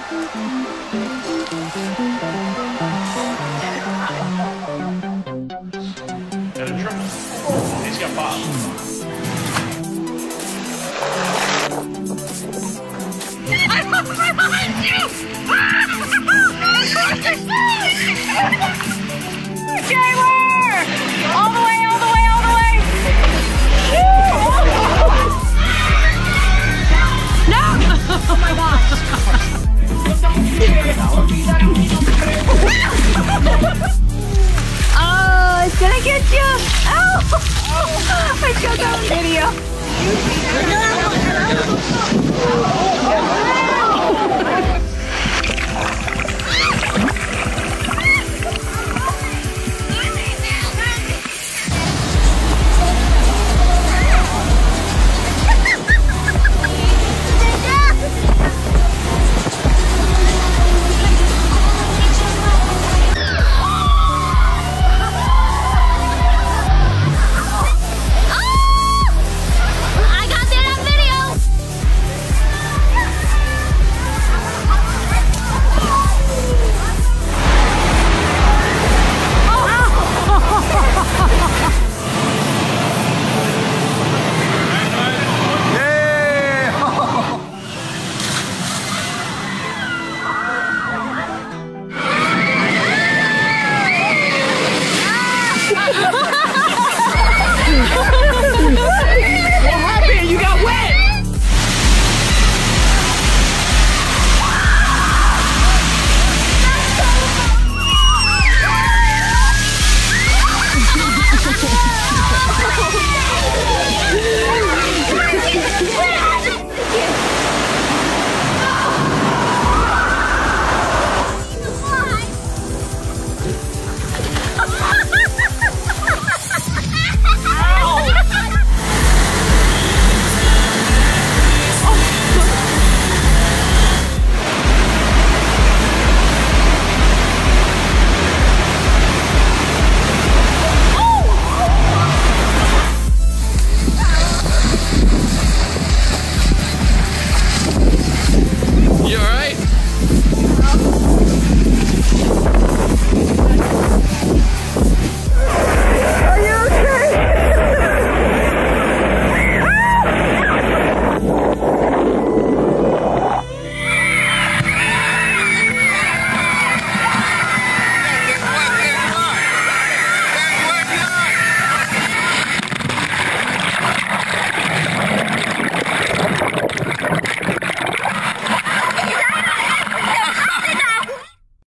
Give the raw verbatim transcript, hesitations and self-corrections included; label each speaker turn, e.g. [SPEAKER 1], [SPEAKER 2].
[SPEAKER 1] Got a triple. He's got Bob.
[SPEAKER 2] I'm behind you! Taylor! All the way, all the way, all the way! No! Oh my gosh! Oh, it's gonna get you! Oh! I got that video.